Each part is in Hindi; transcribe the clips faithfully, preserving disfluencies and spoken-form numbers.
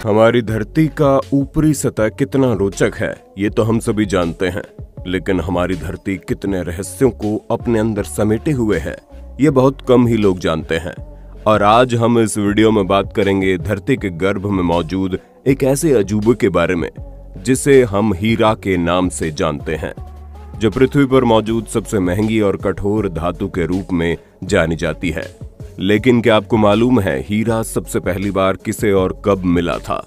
हमारी धरती का ऊपरी सतह कितना रोचक है ये तो हम सभी जानते हैं, लेकिन हमारी धरती कितने रहस्यों को अपने अंदर समेटे हुए है ये बहुत कम ही लोग जानते हैं। और आज हम इस वीडियो में बात करेंगे धरती के गर्भ में मौजूद एक ऐसे अजूबे के बारे में जिसे हम हीरा के नाम से जानते हैं, जो पृथ्वी पर मौजूद सबसे महंगी और कठोर धातु के रूप में जानी जाती है। लेकिन क्या आपको मालूम है हीरा सबसे पहली बार किसे और कब मिला था?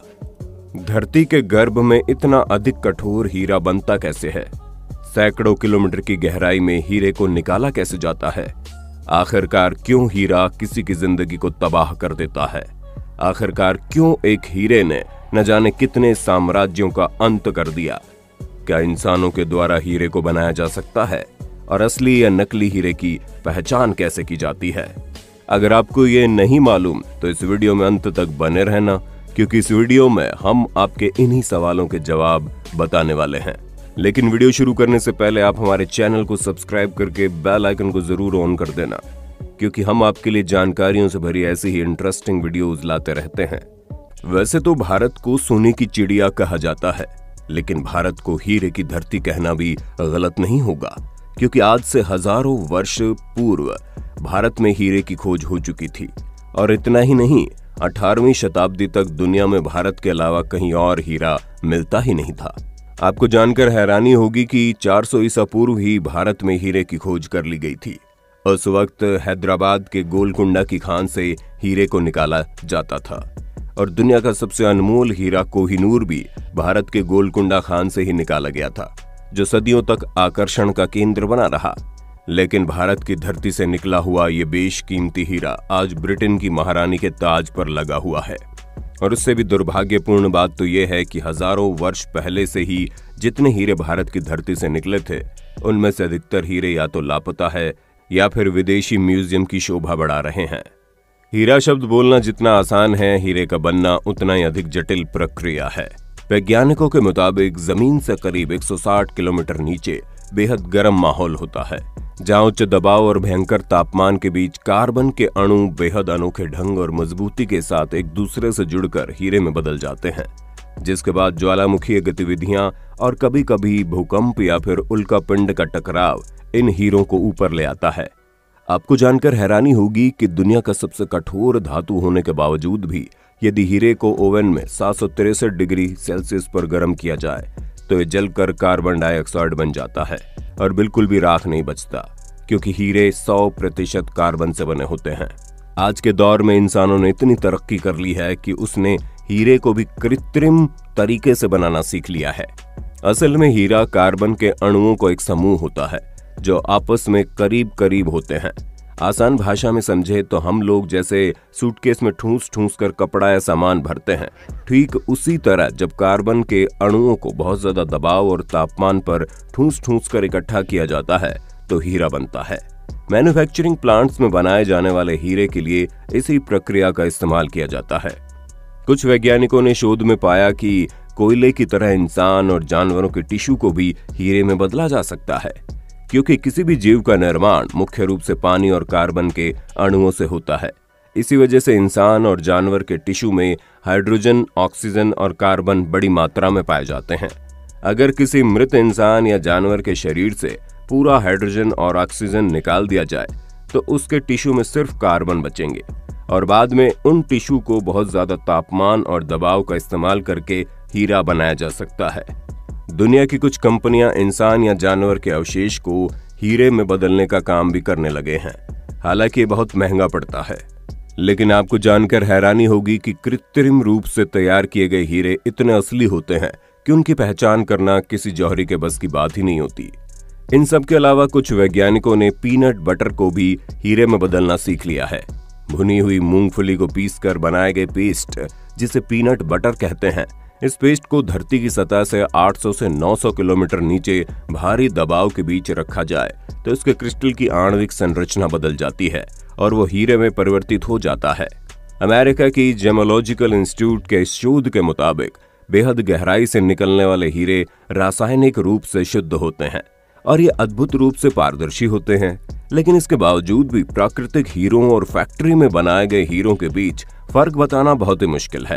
धरती के गर्भ में इतना अधिक कठोर हीरा बनता कैसे है? सैकड़ों किलोमीटर की गहराई में हीरे को निकाला कैसे जाता है? आखिरकार क्यों हीरा किसी की जिंदगी को तबाह कर देता है? आखिरकार क्यों एक हीरे ने न जाने कितने साम्राज्यों का अंत कर दिया? क्या इंसानों के द्वारा हीरे को बनाया जा सकता है? और असली या नकली हीरे की पहचान कैसे की जाती है? अगर आपको ये नहीं मालूम तो इस वीडियो में अंत तक बने रहना, क्योंकि इस वीडियो में हम आपके इन्हीं सवालों के जवाब बताने वाले हैं। लेकिन वीडियो शुरू करने से पहले आप हमारे चैनल को सब्सक्राइब करके बेल आइकन को जरूर ऑन कर देना, क्योंकि हम आपके लिए जानकारियों से भरी ऐसी ही इंटरेस्टिंग वीडियोज लाते रहते हैं। वैसे तो भारत को सोने की चिड़िया कहा जाता है, लेकिन भारत को हीरे की धरती कहना भी गलत नहीं होगा, क्योंकि आज से हजारों वर्ष पूर्व भारत में हीरे की खोज हो चुकी थी। और इतना ही नहीं, अठारहवीं शताब्दी तक दुनिया में भारत के अलावा कहीं और हीरा मिलता ही नहीं था। आपको जानकर हैरानी होगी कि चार सौ ईसा पूर्व ही भारत में हीरे की खोज कर ली गई थी। उस वक्त हैदराबाद के गोलकुंडा की खान से हीरे को निकाला जाता था, और दुनिया का सबसे अनमोल हीरा कोहिनूर भी भारत के गोलकुंडा खान से ही निकाला गया था, जो सदियों तक आकर्षण का केंद्र बना रहा। लेकिन भारत की धरती से निकला हुआ ये बेशकीमती हीरा आज ब्रिटेन की महारानी के ताज पर लगा हुआ है। और उससे भी दुर्भाग्यपूर्ण बात तो यह है कि हजारों वर्ष पहले से ही जितने हीरे भारत की धरती से निकले थे, उनमें से अधिकतर हीरे या तो लापता है या फिर विदेशी म्यूजियम की शोभा बढ़ा रहे हैं। हीरा शब्द बोलना जितना आसान है, हीरे का बनना उतना ही अधिक जटिल प्रक्रिया है। वैज्ञानिकों के मुताबिक जमीन से करीब एक सौ साठ किलोमीटर नीचे बेहद गर्म माहौल होता है, जहां उच्च दबाव और भयंकर तापमान के बीच कार्बन के अणु बेहद अनोखे ढंग और मजबूती के साथ एक दूसरे से जुड़कर हीरे में बदल जाते हैं, जिसके बाद ज्वालामुखीय गतिविधियां और कभी कभी भूकंप या फिर उल्कापिंड का टकराव इन हीरों को ऊपर ले आता है। आपको जानकर हैरानी होगी कि दुनिया का सबसे कठोर धातु होने के बावजूद भी यदि हीरे को ओवन में सात सौ तिरसठ डिग्री सेल्सियस पर गर्म किया जाए तो ये जलकर कार्बन डाइऑक्साइड बन जाता है और बिल्कुल भी राख नहीं बचता, क्योंकि हीरे सौ प्रतिशत कार्बन से बने होते हैं। आज के दौर में इंसानों ने इतनी तरक्की कर ली है कि उसने हीरे को भी कृत्रिम तरीके से बनाना सीख लिया है। असल में हीरा कार्बन के अणुओं को एक समूह होता है जो आपस में करीब करीब होते हैं। आसान भाषा में समझे तो हम लोग जैसे सूटकेस में ठूस ठूस कर कपड़ा या सामान भरते हैं, ठीक उसी तरह जब कार्बन के अणुओं को बहुत ज्यादा दबाव और तापमान पर ठूस ठूस कर इकट्ठा किया जाता है तो हीरा बनता है। मैन्युफैक्चरिंग प्लांट्स में बनाए जाने वाले हीरे के लिए इसी प्रक्रिया का इस्तेमाल किया जाता है। कुछ वैज्ञानिकों ने शोध में पाया कि कोयले की तरह इंसान और जानवरों के टिश्यू को भी हीरे में बदला जा सकता है, क्योंकि किसी भी जीव का निर्माण मुख्य रूप से पानी और कार्बन के अणुओं से होता है। इसी वजह से इंसान और जानवर के टिश्यू में हाइड्रोजन, ऑक्सीजन और कार्बन बड़ी मात्रा में पाए जाते हैं। अगर किसी मृत इंसान या जानवर के शरीर से पूरा हाइड्रोजन और ऑक्सीजन निकाल दिया जाए तो उसके टिश्यू में सिर्फ कार्बन बचेंगे, और बाद में उन टिश्यू को बहुत ज्यादा तापमान और दबाव का इस्तेमाल करके हीरा बनाया जा सकता है। दुनिया की कुछ कंपनियां इंसान या जानवर के अवशेष को हीरे में बदलने का काम भी करने लगे हैं। हालांकि ये बहुत महंगा पड़ता है, लेकिन आपको जानकर हैरानी होगी कि कृत्रिम रूप से तैयार किए गए हीरे इतने असली होते हैं कि उनकी पहचान करना किसी जौहरी के बस की बात ही नहीं होती। इन सब के अलावा कुछ वैज्ञानिकों ने पीनट बटर को भी हीरे में बदलना सीख लिया है। भुनी हुई मूंगफली को पीसकर बनाए गए पेस्ट, जिसे पीनट बटर कहते हैं, इस पेस्ट को धरती की सतह से आठ सौ से नौ सौ किलोमीटर नीचे भारी दबाव के बीच रखा जाए तो इसके क्रिस्टल की आणविक संरचना बदल जाती है और वो हीरे में परिवर्तित हो जाता है। अमेरिका की जेमोलॉजिकल इंस्टीट्यूट के इस शोध के मुताबिक बेहद गहराई से निकलने वाले हीरे रासायनिक रूप से शुद्ध होते हैं और ये अद्भुत रूप से पारदर्शी होते हैं। लेकिन इसके बावजूद भी प्राकृतिक हीरों और फैक्ट्री में बनाए गए हीरों के बीच फर्क बताना बहुत ही मुश्किल है,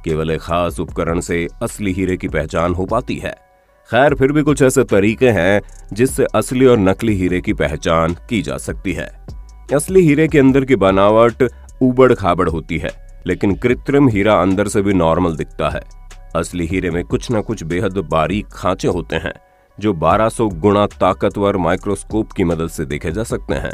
केवल एक खास उपकरण से असली हीरे की पहचान हो पाती है। खैर, फिर भी कुछ ऐसे तरीके हैं जिससे असली और नकली हीरे की पहचान की जा सकती है। असली हीरे के अंदर की बनावट उबड़ खाबड़ होती है, लेकिन कृत्रिम हीरा अंदर से भी नॉर्मल दिखता है। असली हीरे में कुछ ना कुछ बेहद बारीक खांचे होते हैं जो बारह सौ गुना ताकतवर माइक्रोस्कोप की मदद से देखे जा सकते हैं।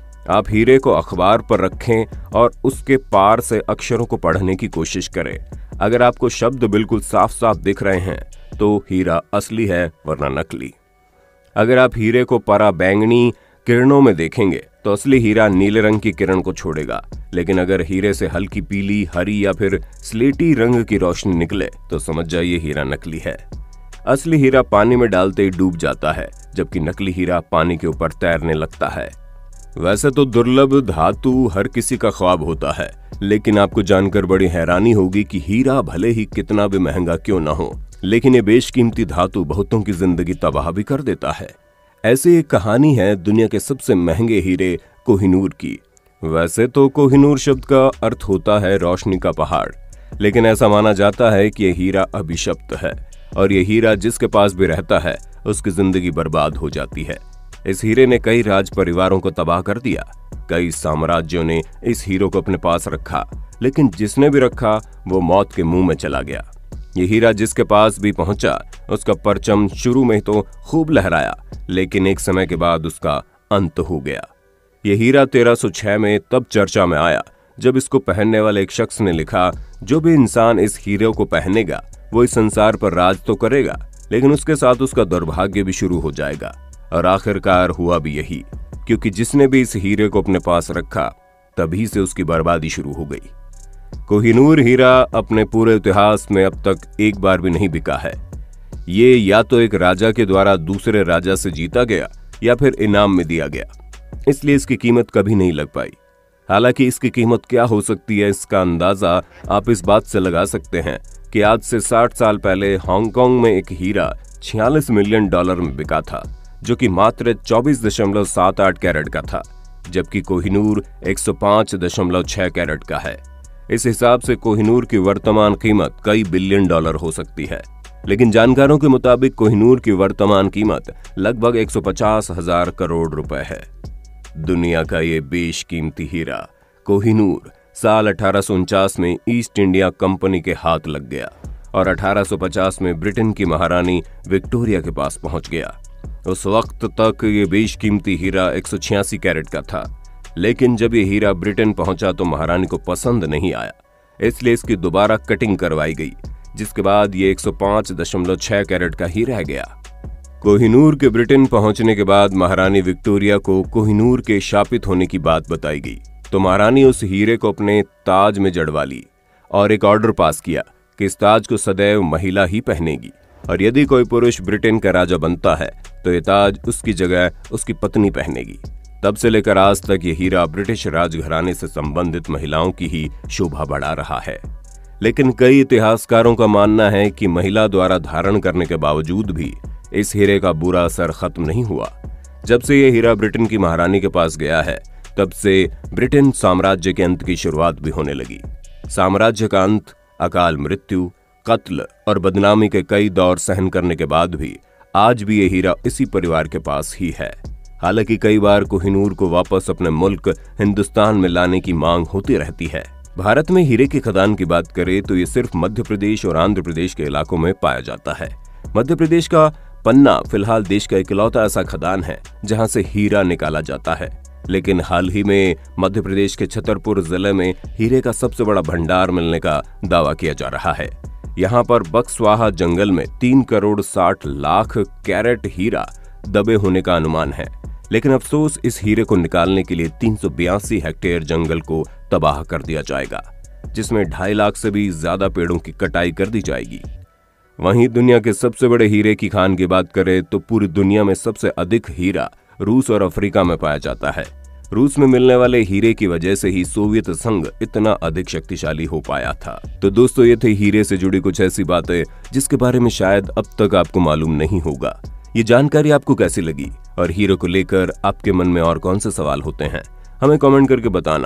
आप हीरे को अखबार पर रखें और उसके पार से अक्षरों को पढ़ने की कोशिश करें। अगर आपको शब्द बिल्कुल साफ साफ दिख रहे हैं तो हीरा असली है, वरना नकली। अगर आप हीरे को परा बैंगनी किरणों में देखेंगे तो असली हीरा नीले रंग की किरण को छोड़ेगा, लेकिन अगर हीरे से हल्की पीली, हरी या फिर स्लेटी रंग की रोशनी निकले तो समझ जाइए हीरा नकली है। असली हीरा पानी में डालते ही डूब जाता है, जबकि नकली हीरा पानी के ऊपर तैरने लगता है। वैसे तो दुर्लभ धातु हर किसी का ख्वाब होता है, लेकिन आपको जानकर बड़ी हैरानी होगी कि हीरा भले ही कितना भी महंगा क्यों ना हो, लेकिन ये बेशकीमती धातु बहुतों की जिंदगी तबाह भी कर देता है। ऐसी एक कहानी है दुनिया के सबसे महंगे हीरे कोहिनूर की। वैसे तो कोहिनूर शब्द का अर्थ होता है रोशनी का पहाड़, लेकिन ऐसा माना जाता है कि यह हीरा अभिशप्त है और यह हीरा जिसके पास भी रहता है उसकी जिंदगी बर्बाद हो जाती है। इस हीरे ने कई राज परिवारों को तबाह कर दिया। कई साम्राज्यों ने इस हीरो को अपने पास रखा, लेकिन जिसने भी रखा वो मौत के मुंह में चला गया। ये हीरा जिसके पास भी पहुंचा उसका परचम शुरू में तो खूब लहराया, लेकिन एक समय के बाद उसका अंत हो गया। ये हीरा तेरह सौ छह में तब चर्चा में आया जब इसको पहनने वाले एक शख्स ने लिखा, जो भी इंसान इस हीरे को पहनेगा वो इस संसार पर राज तो करेगा, लेकिन उसके साथ उसका दुर्भाग्य भी शुरू हो जाएगा। और आखिरकार हुआ भी यही, क्योंकि जिसने भी इस हीरे को अपने पास रखा तभी से उसकी बर्बादी शुरू हो गई। कोहिनूर हीरा अपने पूरे इतिहास में अब तक एक बार भी नहीं बिका है। ये या तो एक राजा के द्वारा दूसरे राजा से जीता गया या फिर इनाम में दिया गया, इसलिए इसकी कीमत कभी नहीं लग पाई। हालांकि इसकी कीमत क्या हो सकती है इसका अंदाजा आप इस बात से लगा सकते हैं कि आज से साठ साल पहले हांगकांग में एक हीरा छियालीस मिलियन डॉलर में बिका था, जो कि मात्र चौबीस दशमलव सात आठ कैरेट का था, जबकि कोहिनूर एक सौ पाँच दशमलव छह कैरेट का है। इस हिसाब से कोहिनूर की वर्तमान कीमत कई बिलियन डॉलर हो सकती है, लेकिन जानकारों के मुताबिक कोहिनूर की वर्तमान कीमत लगभग एक सौ पचास हजार करोड़ रुपए है। दुनिया का ये बेशकीमती हीरा कोहिनूर साल अठारह सौ उनचास में ईस्ट इंडिया कंपनी के हाथ लग गया और अठारह सौ पचास में ब्रिटेन की महारानी विक्टोरिया के पास पहुंच गया। उस वक्त तक ये बेशकीमती हीरा एक सौ छियासी कैरेट का था, लेकिन जब ये हीरा ब्रिटेन पहुंचा तो महारानी को पसंद नहीं आया, इसलिए इसकी दोबारा कटिंग करवाई गई, जिसके बाद ये एक सौ पाँच दशमलव छह कैरेट का ही रह गया। कोहिनूर के ब्रिटेन पहुंचने के बाद महारानी विक्टोरिया को कोहिनूर के शापित होने की बात बताई गई, तो महारानी उस हीरे को अपने ताज में जड़वा ली और एक ऑर्डर पास किया कि इस ताज को सदैव महिला ही पहनेगी, और यदि कोई पुरुष ब्रिटेन का राजा बनता है तो ये ताज उसकी जगह उसकी पत्नी पहनेगी। तब से लेकर आज तक ये हीरा ब्रिटिश राजघराने से संबंधित महिलाओं की ही शोभा बढ़ा रहा है। लेकिन कई इतिहासकारों का मानना है कि महिला द्वारा धारण करने के बावजूद भी इस हीरे का बुरा असर खत्म नहीं हुआ। जब से ये हीरा ब्रिटेन की महारानी के पास गया है, तब से ब्रिटेन साम्राज्य के अंत की शुरुआत भी होने लगी। साम्राज्य का अंत, अकाल मृत्यु, कत्ल और बदनामी के कई दौर सहन करने के बाद भी आज भी ये हीरा इसी परिवार के पास ही है। हालांकि कई बार कोहिनूर को वापस अपने मुल्क हिंदुस्तान में लाने की मांग होती रहती है। भारत में हीरे की खदान की बात करें तो ये सिर्फ मध्य प्रदेश और आंध्र प्रदेश के इलाकों में पाया जाता है। मध्य प्रदेश का पन्ना फिलहाल देश का इकलौता ऐसा खदान है जहां से हीरा निकाला जाता है, लेकिन हाल ही में मध्य प्रदेश के छतरपुर जिले में हीरे का सबसे बड़ा भंडार मिलने का दावा किया जा रहा है। यहाँ पर बक्सवाहा जंगल में तीन करोड़ साठ लाख कैरेट हीरा दबे होने का अनुमान है, लेकिन अफसोस इस हीरे को निकालने के लिए तीन सौ बयासी हेक्टेयर जंगल को तबाह कर दिया जाएगा, जिसमें ढाई लाख से भी ज्यादा पेड़ों की कटाई कर दी जाएगी। वहीं दुनिया के सबसे बड़े हीरे की खान की बात करें तो पूरी दुनिया में सबसे अधिक हीरा रूस और अफ्रीका में पाया जाता है। रूस में मिलने वाले हीरे की वजह से ही सोवियत संघ इतना अधिक शक्तिशाली हो पाया था। तो दोस्तों, ये थे हीरे से जुड़ी कुछ ऐसी बातें जिसके बारे में शायद अब तक आपको मालूम नहीं होगा। ये जानकारी आपको कैसी लगी और हीरे को लेकर आपके मन में और कौन से सवाल होते हैं, हमें कमेंट करके बताना।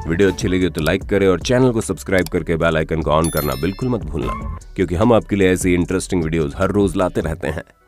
वीडियो अच्छी लगी तो लाइक करें और चैनल को सब्सक्राइब करके बेल आइकन को ऑन करना बिल्कुल मत भूलना, क्योंकि हम आपके लिए ऐसी इंटरेस्टिंग वीडियोस हर रोज लाते रहते हैं।